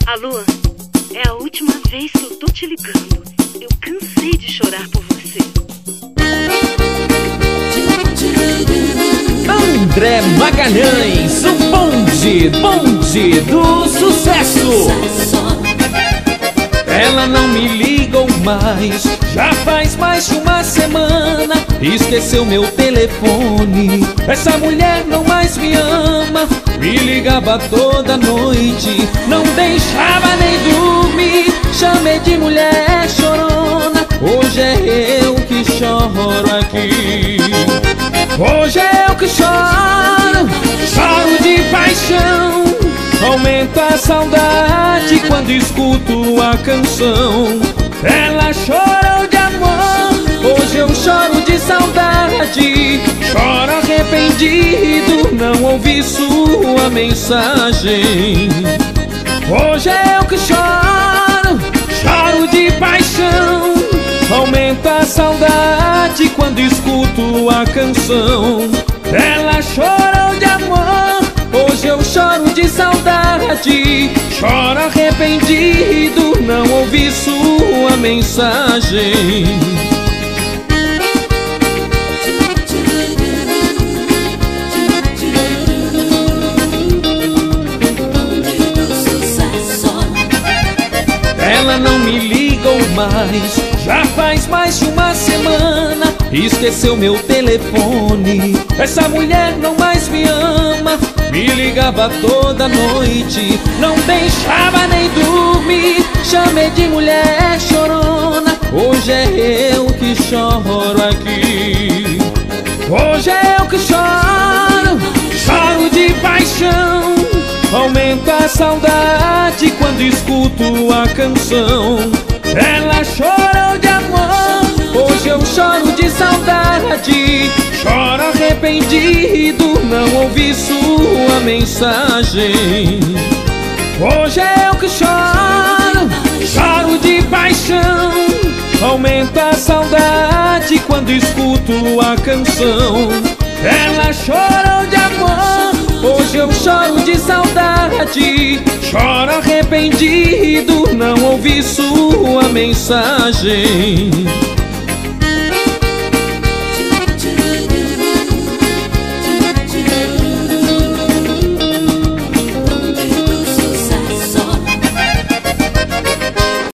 Alô, é a última vez que eu tô te ligando. Eu cansei de chorar por você. André Magalhães, o bonde do sucesso. Ela não me ligou mais, já faz mais de uma semana. Esqueceu meu telefone, essa mulher não mais me ama. Me ligava toda noite, não deixava nem dormir. Chamei de mulher chorona, hoje é eu que choro aqui. Hoje é eu que choro, choro de paixão. Aumenta a saudade quando escuto a canção. Ela chorou de amor, hoje eu choro de saudade. Choro arrependido, não ouvi sua mensagem. Hoje é eu que choro, choro de paixão. Aumenta a saudade quando escuto a canção. Ela chorou de amor, hoje eu choro de saudade. Choro arrependido, não ouvi sua mensagem. Ela não me ligou mais, já faz mais de uma semana. Esqueceu meu telefone, essa mulher não mais me ama. Me ligava toda noite, não deixava nem dormir. Chamei de mulher chorona, hoje é eu que choro aqui. Hoje é eu que choro, choro de paixão. Aumenta a saudade quando escuto a canção. Ela chorou de amor, hoje eu choro de saudade. Choro arrependido, não ouvi sua mensagem. Hoje é eu que choro, choro de paixão. Aumenta a saudade quando escuto a canção. Ela chorou de amor, hoje eu choro de saudade. Choro arrependido, não ouvi sua mensagem.